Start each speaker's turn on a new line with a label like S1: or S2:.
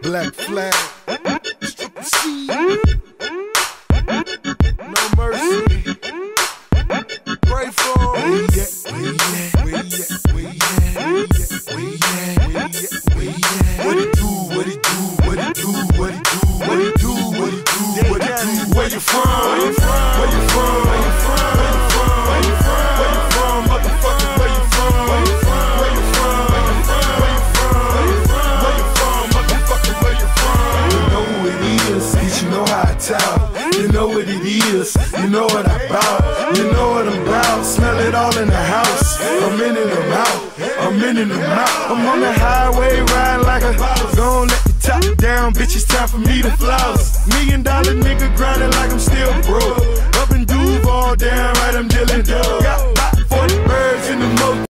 S1: Black Flag. C. No mercy. Pray for him. Where he at? Where he at? Where he at? Where he at? Where he at? Where he at? What he do? What he do? What he do? What he do? What he do? What he do? What he do? Where you from? Where you from? Where you from? Where you from? Where you from? Where you from? Where you from? Motherfucker, where you from? Where you from? Where you from? Where you from? Where you from? Where you from? Where you from? Motherfucker, where you from? You know who it is, bitch, you know how I tell. You know what it is, you know what I bout. You know what I'm about, smell it all in the house. I'm in and I'm out, I'm in and I'm out. I'm on the highway riding like a gon' let the top down, bitch, it's time for me to floss. $1 million nigga grinding like I'm still broke. Up in Duval, down right, I'm dealing. Got about 40 birds in the moat.